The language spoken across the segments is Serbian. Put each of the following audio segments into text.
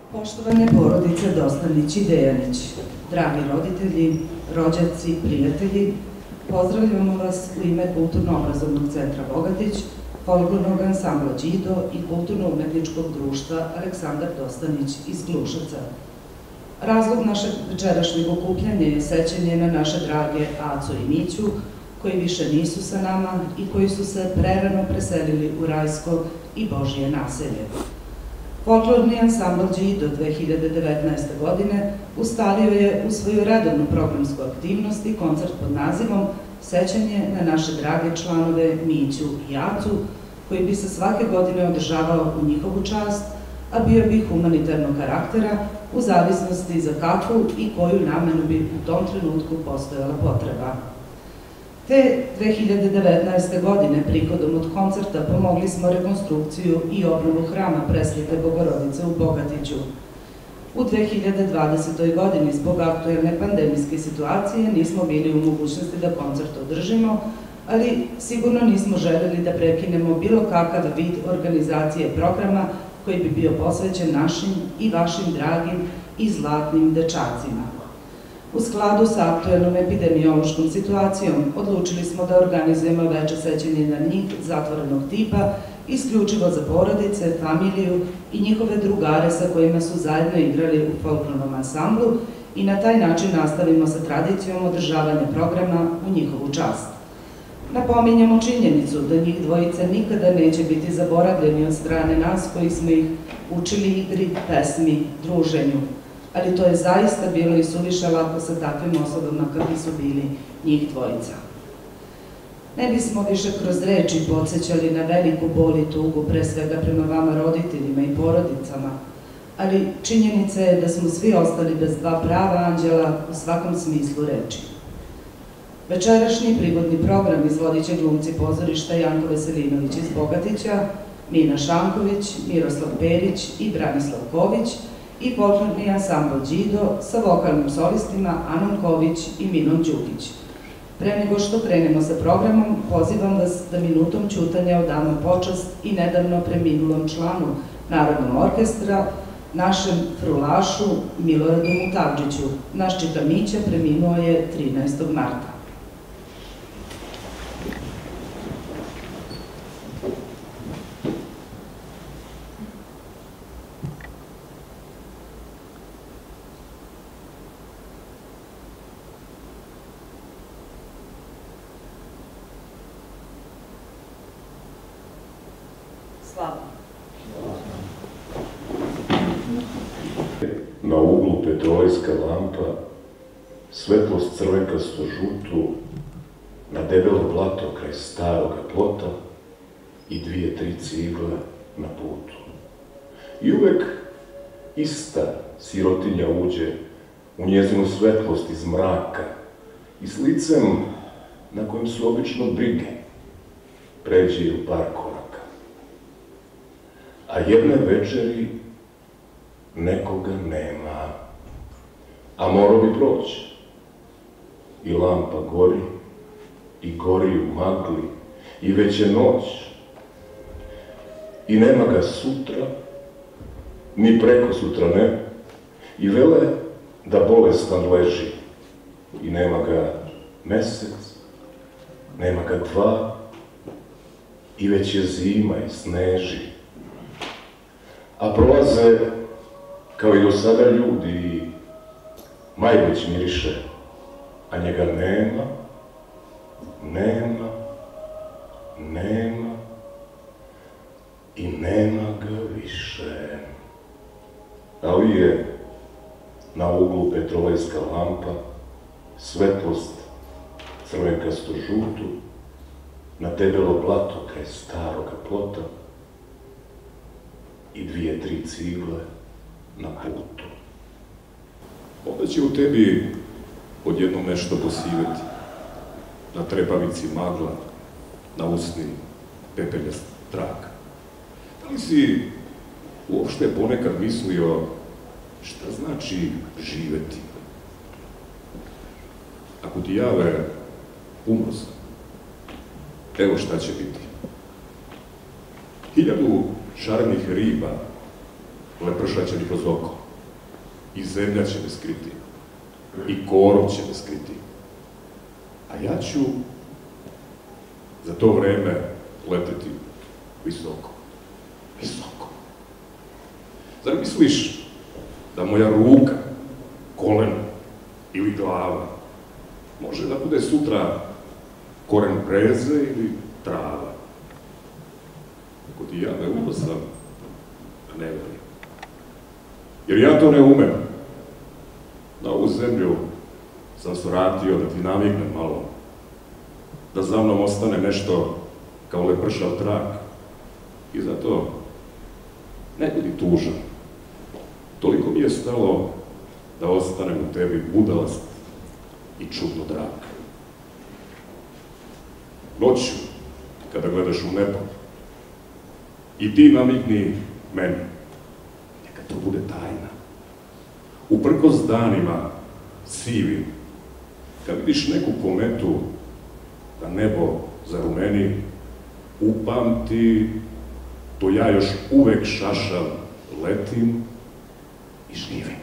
Poštovane porodice Dostanić i Dejanić, dragi roditelji, rođaci, prijatelji, pozdravljamo vas u ime Kulturno-obrazovnog centra Bogatić, folklornog ansambla Đido i Kulturno-umetničkog društva Aleksandar Dostanić iz Gluševca. Razlog našeg večerašnjeg okupljanja je sećanje na naše drage Aco i Miću, koji više nisu sa nama i koji su se prerano preselili u rajsko i Božije naselje. Folklorni ansambl Đido 2019. godine ustalio je u svoju redovnu programsku aktivnost i koncert pod nazivom Sećanje na naše drage članove Miću i Acu, koji bi se svake godine održavao u njihovu čast, a bio bi humanitarnog karaktera u zavisnosti za kakvu i koju namenu bi u tom trenutku postojala potreba. Te 2019. godine prihodom od koncerta pomogli smo rekonstrukciju i obnovu hrama Presvete Bogorodice u Bogatiću. U 2020. godini zbog aktuelne pandemijske situacije nismo bili u mogućnosti da koncert održimo, ali sigurno nismo želeli da prekinemo bilo kakav vid organizacije programa koji bi bio posvećen našim i vašim dragim i zlatnim dečacima. U skladu sa aktuelnom epidemiološkom situacijom odlučili smo da organizujemo veče sećanje na njih zatvorenog tipa, isključivo za porodice, familiju i njihove drugare sa kojima su zajedno igrali u folklornom ansamblu i na taj način nastavimo sa tradicijom održavanja programa u njihovu čast. Napominjamo činjenicu da njih dvojica nikada neće biti zaboravljeni od strane nas koji smo ih učili igri, pesmi, druženju, ali to je zaista bilo i suviše lako sa takvim osobama kakvi su bili njih dvojica. Ne bismo više kroz reči podsjećali na veliku bol i tugu, pre svega prema vama roditeljima i porodicama, ali činjenica je da smo svi ostali bez dva prava anđela u svakom smislu reči. Večerašnji prigodni program izvodit će glumci pozorišta Janko Veselinović iz Bogatića, Mina Šanković, Miroslav Perić i Branislav Ković i folklorni ansambl Đido sa vokalnim solistima Anom Ković i Minom Đukić. Pre nego što krenemo sa programom, pozivam vas da minutom ćutanja odamo počast i nedavno preminulom članu Narodnog orkestra, našem frulašu Miloradu Mutavdžiću. Naš čika Mića preminuo je 13. marta. Na uglu petrolejska lampa, svetlost crvenkasto žutu, na debelo blato kraj staroga plota i 2-3 cigle na putu. I uvek ista sirotinja uđe u njezinu svetlost iz mraka i s licem na kojem su obično brige, pređe u par koraka. A jedne večeri nekoga nema, a morao bi proći. I lampa gori, i gori u magli, i već je noć. I nema ga sutra, ni preko sutra ne, i vele da bolestan leži. I nema ga mesec, nema ga dva, i već je zima i sneži. A prolaze kao i do sada ljudi, maj već miriše, a njega nema, nema, nema i nema ga više. Ali je na uglu petrolejska lampa, svetlost crvenkasto žutu, na debelo blato kraj staroga plota i 2-3 cigle na putu. Onda će u tebi odjednom nešto posiveti. Na trepavici magla, na usni pepeljast trak. Da li si uopšte ponekad mislio šta znači živeti? Ako ti jave umro sam, evo šta će biti. 1000 šarenih riba lepršaće mi kroz oko. i zemlja će me skriti, i korov će me skriti. A ja ću za to vreme leteti visoko, visoko. Zar misliš da moja ruka, koleno ili glava može da bude sutra koren breze ili trava? Ako ti ja ne upasam, ne verujem. Jer ja to ne umem. Na ovu zemlju sam se vratio da ti naviknem malo, da za mnom ostane nešto kao lepršav trak. I zato ne budi tužan. Toliko mi je stalo da ostanem u tebi budalast i čudno drag. Noću, kada gledaš u nebo, i ti namigni meni, neka to bude tajna. Uprkos danima sivim, kad vidiš neku kometu da nebo zarumeni, upamti, to ja još uvek šašav letim i živim.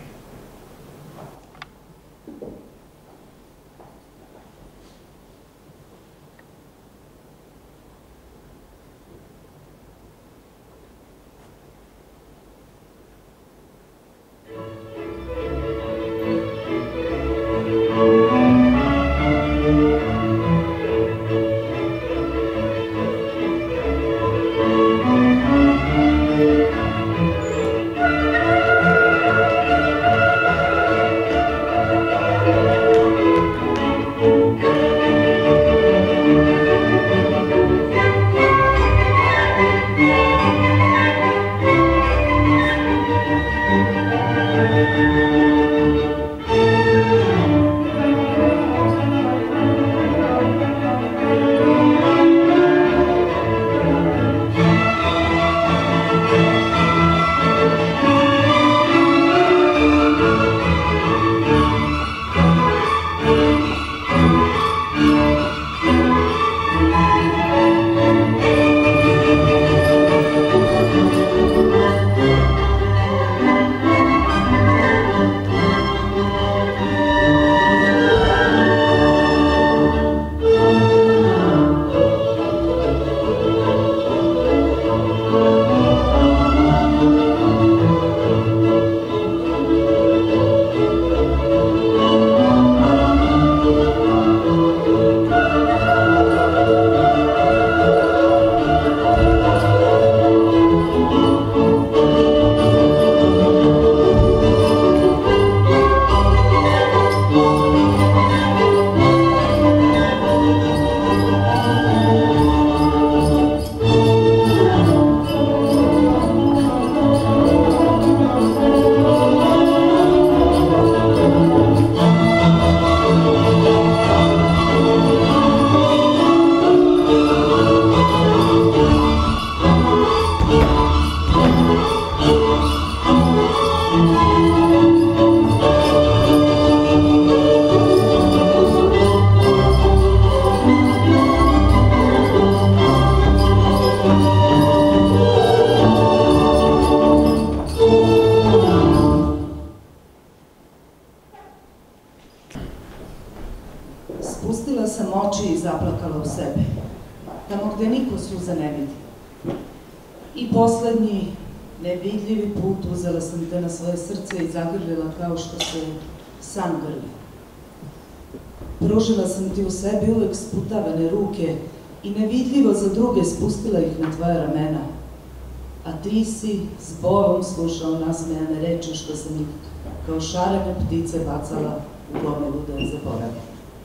Spustila sam oči i zaplakala u sebe, tamo gde niko suza ne vidi. I poslednji, nevidljivi put uzela sam te na svoje srce i zagrlila kao što se san grli. Pružila sam ti u sebi uvek sputavane ruke i nevidljivo za druge spustila ih na tvoja ramena. A ti si s borom slušao nasmejane reči što sam ih kao šarene ptice bacala u gomilu da je zaboravim.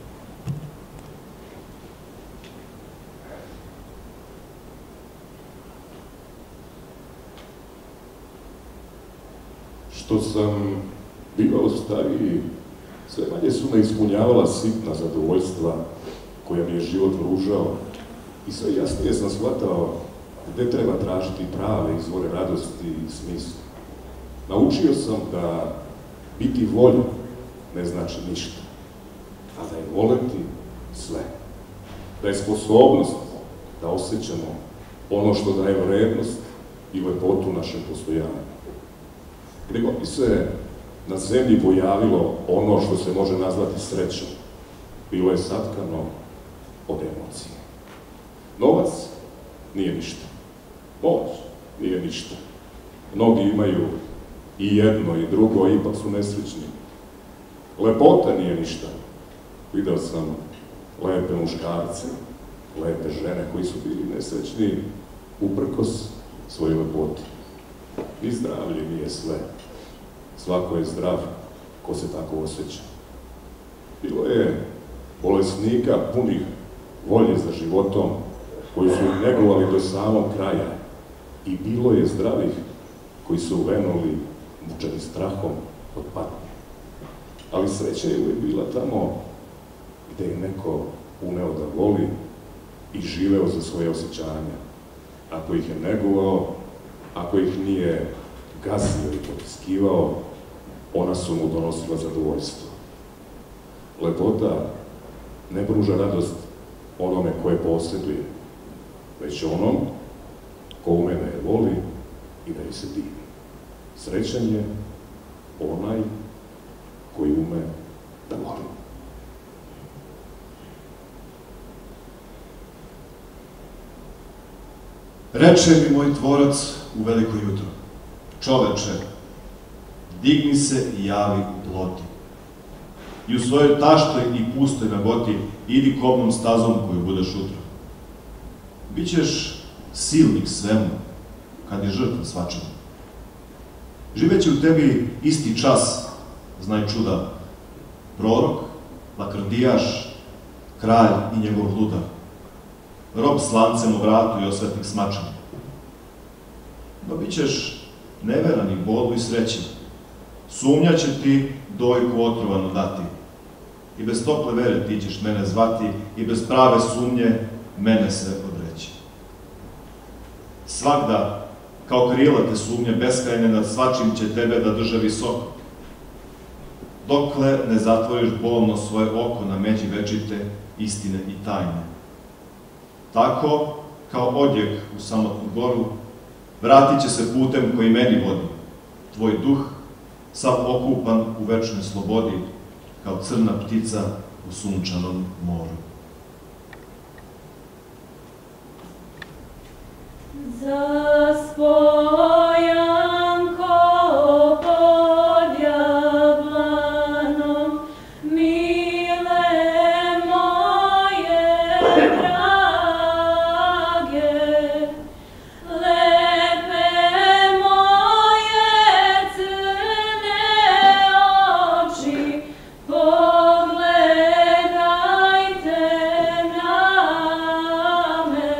Što sam bivao stariji, sve manje su me ispunjavala sitna zadovoljstva koja mi je život pružao i sve jasnije sam shvatao gde treba tražiti prave izvore radosti i smisla. Naučio sam da biti voljan ne znači ništa, a da je voleti sve. Da je sposobnost da osjećamo ono što daje vrednost i lepotu našem postojanju. Gde god bi se na zemlji pojavilo ono što se može nazvati srećom, bilo je satkano od emocije. Novac nije ništa. Moć nije ništa. Mnogi imaju i jedno i drugo, a ipak su nesrećni. Lepota nije ništa. Video sam lepe muškarce, lepe žene koji su bili nesrećni uprkos svojoj lepoti. Ni zdravlje nije sve. Svako je zdrav ko se tako osjeća. Bilo je bolesnika punih volje za životom, koji su negovali do samog kraja. I bilo je zdravih koji su venuli, mučeni strahom od patnje. Ali sreća je uvijek bila tamo gde je neko umeo da voli i živeo za svoje osjećanja. Ako ih je negovao, ako ih nije gazio i potiskivao, ona su mu donosila zadovoljstvo. Lepota ne pruža radost onome koje posjeduje, već onom ko ume da je voli i da je se divi. Srećan je onaj koji ume da voli. Reče mi moj tvorac u veliko jutro: čoveče, digni se i javi u ploti. I u svojoj taštoj i pustoj nagoti idi kobnom stazom koju budeš utro. Bićeš silnik svemu, kad je žrtva svačemu. Živeće u tebi isti čas, znaj čuda, prorok, lakrdijaš, kralj i njegov ludar, rob s lancem u vratu i osvetnik smačan. No bićeš neveran i bolu i srećen, sumnja će ti dojku otrovano dati, i bez tople vere ti ćeš mene zvati, i bez prave sumnje mene se odreći. Svagda, kao krila te sumnje beskrajne, nad svačim će tebe da drže visoko, dokle ne zatvoriš bolno svoje oko na međi večite istine i tajne. Tako, kao odjek u samotnu goru, vratit će se putem koji meni vodi, tvoj duh, sav okupan u večnoj slobodi, kao crna ptica u sunčanom moru. Zaspojanko pod jablanom, mile moje drage, lepe moje crne oči, pogledajte na me.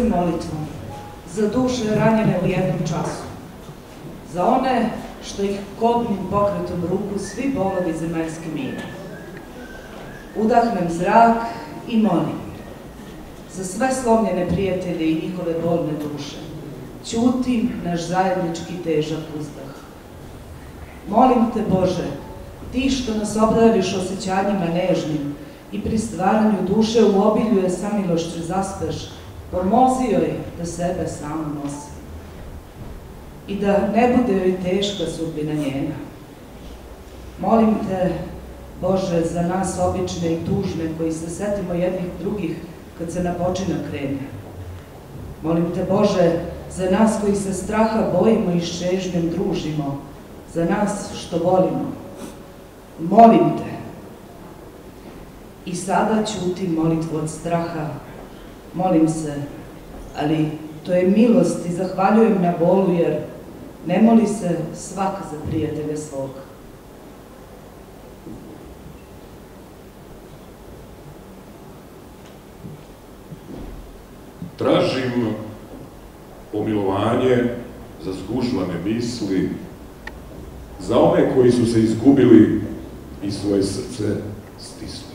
se molitvom za duše ranjene u jednom času, za one što ih kobnim pokretom ruku svi bolovi zemaljski mire. Udahnem zrak i molim za sve slomljene prijatelje i njihove bolne duše. Ćutim naš zajednički težak uzdah. Molim te, Bože, ti što nas obdariš osjećanjima nežnim i pri stvaranju duše u obilju je samilošću zaspeš, pomozi joj da sebe samo nosi i da ne bude joj teška sudbina njena. Molim te, Bože, za nas obične i tužne koji se setimo jednih drugih kad se na počinak krene. Molim te, Bože, za nas koji se straha bojimo i s čežnjom družimo, za nas što volimo. Molim te. I sada ćutim molitvu od straha. Molim se, ali to je milost i zahvaljujem na bolu, jer ne moli se svak za prijatelja svog. Tražim pomilovanje za zgužvane misli, za one koji su se izgubili i svoje srce stisli.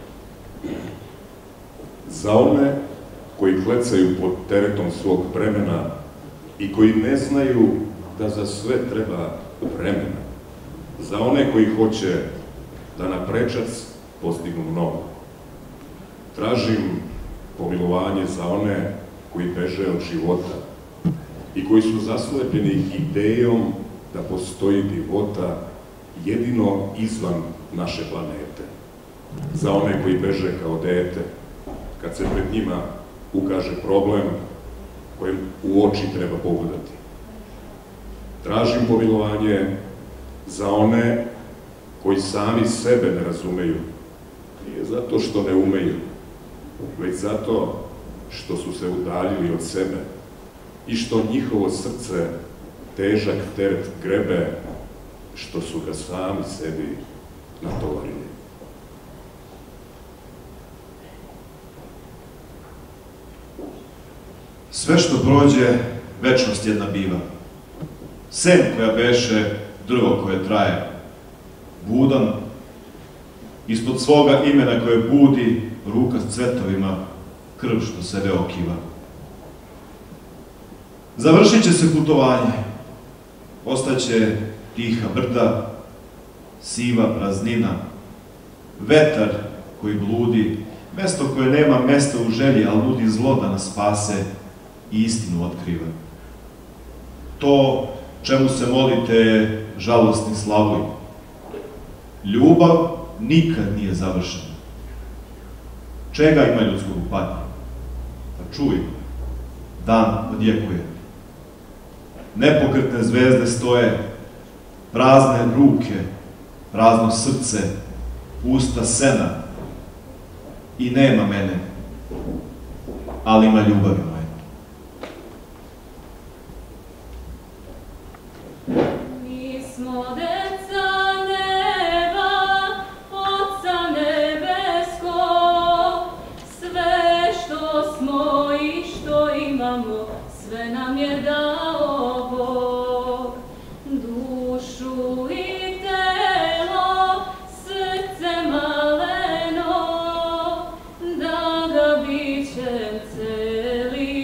Za one koji klecaju pod teretom svog bremena i koji ne znaju da za sve treba vremena. Za one koji hoće da na prečac postignu mnogo. Tražim pomilovanje za one koji beže od života i koji su zaslepljeni idejom da postoji divota jedino izvan naše planete. Za one koji beže kao dete, kad se pred njima ukaže problem kojem u oči treba pogledati. Tražim pomilovanje za one koji sami sebe ne razumeju, nije zato što ne umeju, već zato što su se udaljili od sebe i što njihovo srce težak teret grebe, što su ga sami sebi natovarili. Sve što prođe, večnost jedna biva. Sen koja beše, drvo koje traje. Budan, ispod svoga imena koje budi, ruka s cvetovima, krv što sebe okiva. Završit će se putovanje, ostaće tiha brda, siva praznina, vetar koji bludi, mesto koje nema mesta u želji, ali nudi zlo da nas spase i istinu otkriva. To čemu se molite je žalostni slavuj. Ljubav nikad nije završena. Čega ima ljudskog u patnji? Pa čuj, dan odjekuje. Nepokretne zvezde stoje, prazne ruke, prazno srce, usta sena. I nema mene, ali ima ljubavi moje. Mi smo deca neba, Oca nebeskog, sve što smo i što imamo, sve nam je dao Bog. Dušu i telo, srce maleno, da ga bićem celi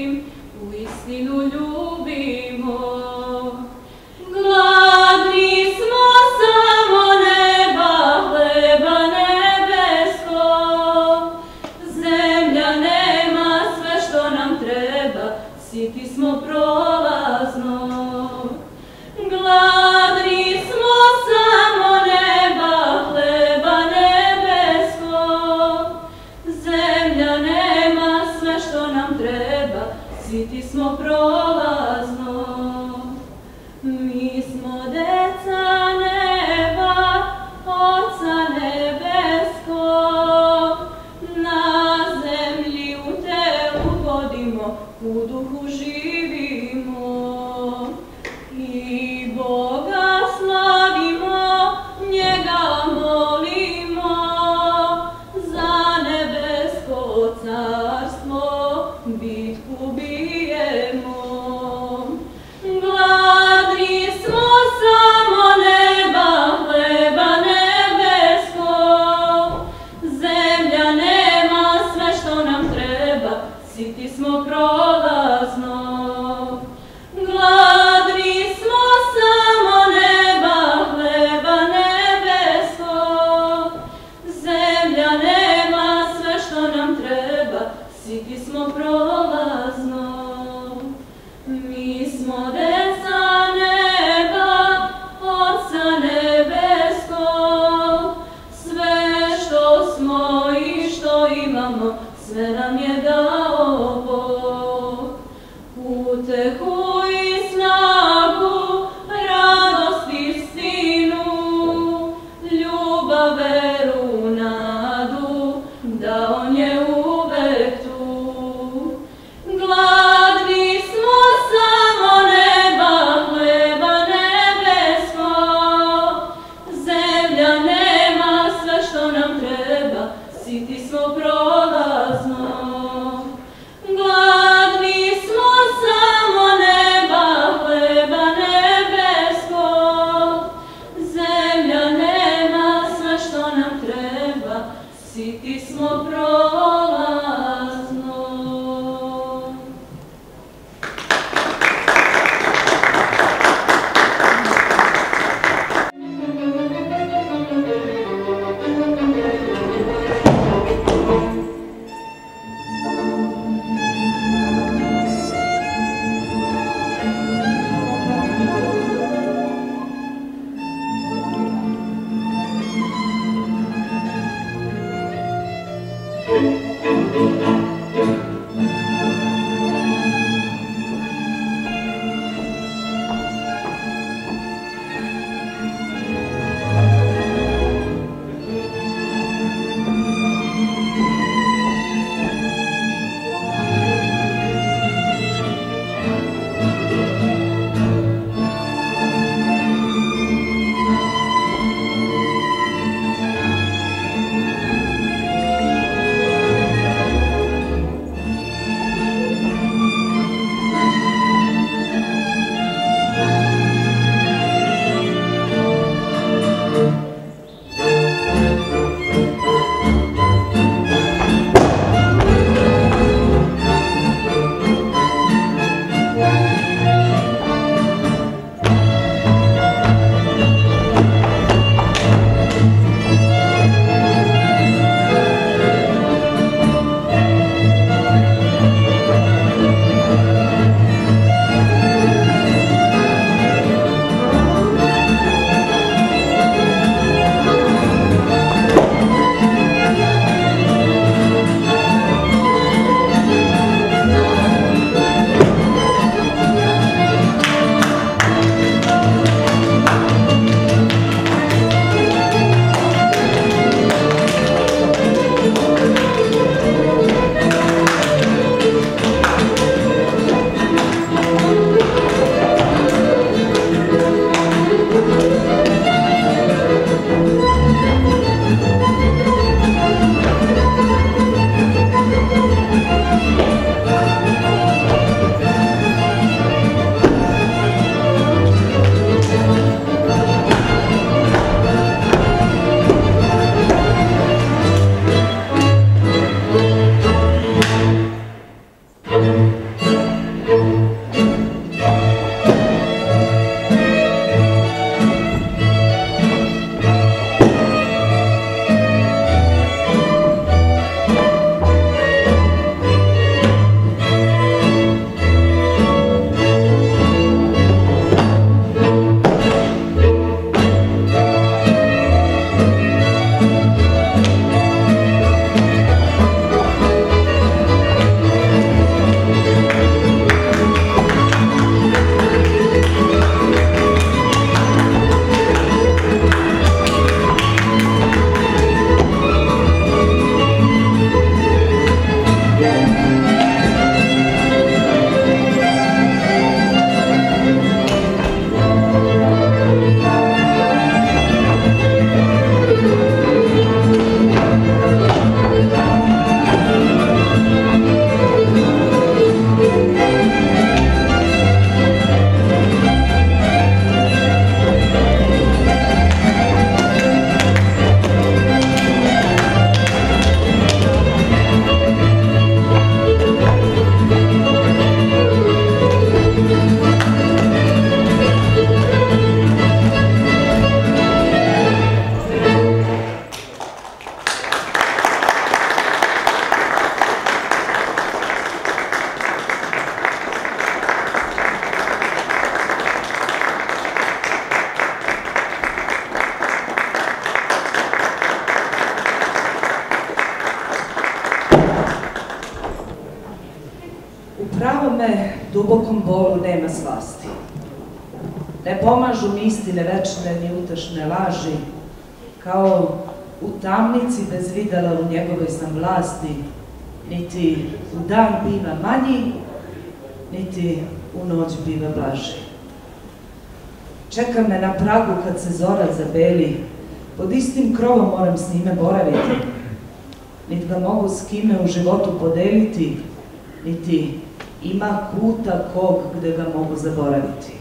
pravome dubokom bolu nema slasti. Ne pomažu mi istine večne ni utešne laži, kao u tamnici bez videla u njegovoj sam vlasti, niti u dan biva manji, niti u noć biva blaži. Čeka me na pragu kad se zora zabeli, pod istim krovom moram s njime boraviti, niti ga mogu s kime u životu podeliti, niti ima kuta kog gde ga mogu zaboraviti.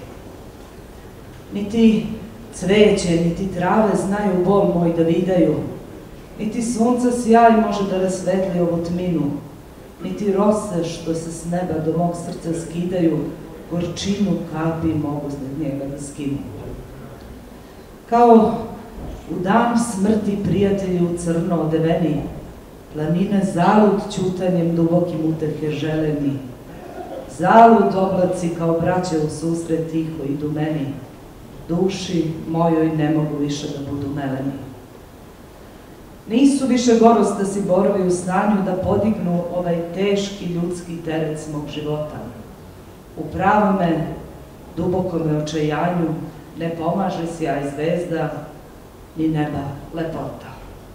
Niti cveće, niti trave znaju bol moj da vidaju, niti sunca sjaj može da rasvetli ovu tminu, niti rose što se s neba do mog srca skidaju, gorčinu kapi mogu znad njega da skinu. Kao u dan smrti prijatelji u crno odeveni, planine zalud ćutanjem dubokim utehe želeni, zalud oblaci kao braće u susret tiho idu meni, duši mojoj ne mogu više da budu meleni. Nisu više gorostasi borovi u stanju da podignu ovaj teški ljudski teret s mog života. U pravome, dubokome očajanju ne pomaže sjaj zvezda, ni neba lepota.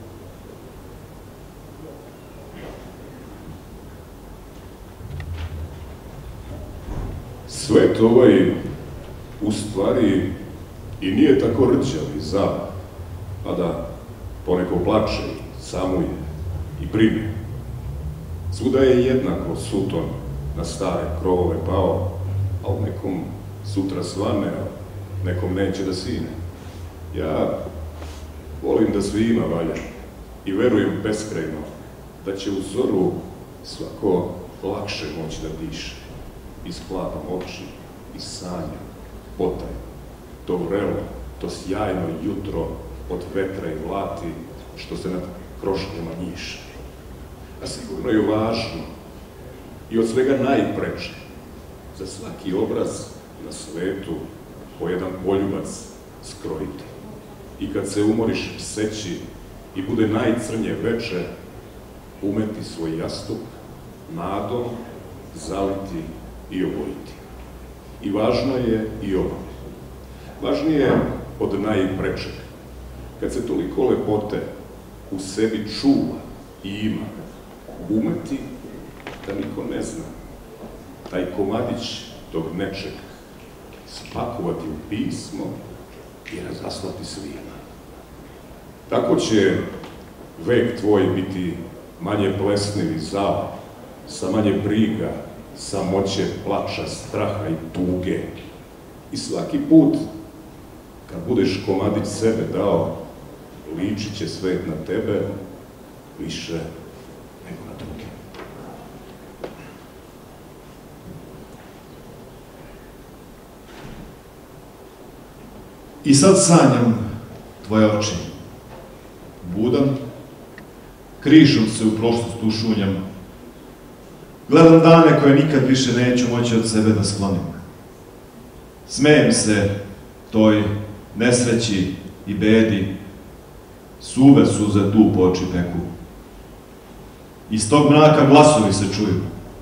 Svet ovaj u stvari i nije tako rđav i zav, pa da poneko plače, samuje i brine. Svuda je jednako suton na stare krovove pao, a u nekom sutra svane, a nekom neće da sine. Ja volim da svima valja i verujem beskrajno da će u zoru svako lakše moći da diše. Isklapam oči i sanjam, potaj, to vrelo, to sjajno jutro od vetra i vlati što se nad krošnjama njiše. A sigurno je važno i od svega najpreče za svaki obraz na svetu po jedan poljubac skrojiti. I kad se umoriš seći i bude najcrnje veče, umeti svoj jastuk nadom zaliti i obojiti. I važno je i ovo. Važnije od najprečeg. Kad se toliko lepote u sebi čuva i ima, umeti da niko ne zna, taj komadić tog nečeg spakovati u pismo i razaslati svima. Tako će vek tvoj biti manje plesniv i zao, sa manje briga, samoće, plača, straha i tuge. I svaki put, kad budeš komadić sebe dao, ličit će svet na tebe više nego na druge. I sad sanjam tvoje oči. Budan, križom se u prošlost ušunjam. Gledam dane koje nikad više neću moći od sebe da sklonim. Smejem se toj nesreći i bedi, suve suze tu po oči peku. Iz tog mraka glasovi se čuju.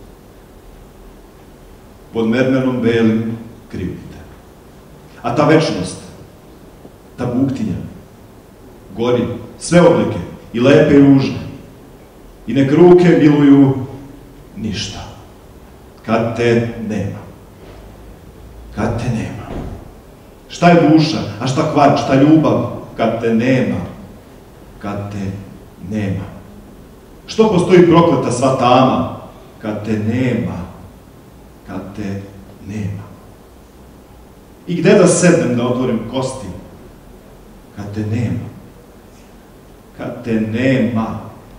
Pod mermerom belim krivite. A ta večnost, ta buktinja, gori sve oblike, i lepe i ružne. I nek ruke miluju ništa. Kad te nema. Kad te nema. Šta je duša, a šta kvar, šta ljubav, kad te nema. Kad te nema. Što postoji prokleta sva tama, kad te nema. Kad te nema. I gde da sednem da otvorim kosti, kad te nema. Kad te nema.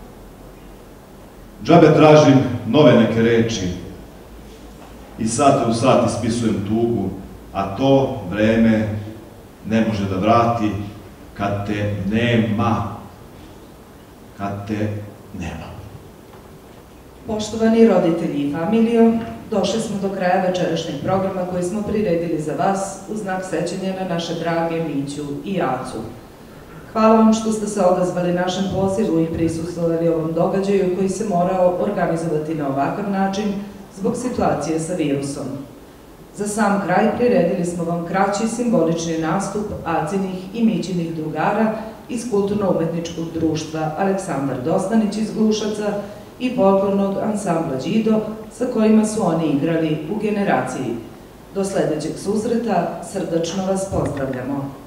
Džabe tražim nove neke reči i sate u sat ispisujem tugu, a to vreme ne može da vrati kad te nema. Kad te nema. Poštovani roditelji i familijo, došli smo do kraja večerašnjeg programa koji smo priredili za vas u znak sećanja na naše drage Miću i Acu. Hvala vam što ste se odazvali našem pozivu i prisustvovali ovom događaju koji se morao organizovati na ovakav način zbog situacije sa virusom. Za sam kraj priredili smo vam kraći simbolični nastup Acinih i Mićinih drugara iz Kulturno-umetničkog društva Aleksandar Dostanić iz Glušaca i folklornog ansambla Đido sa kojima su oni igrali u Generaciji. Do sledećeg susreta srdačno vas pozdravljamo.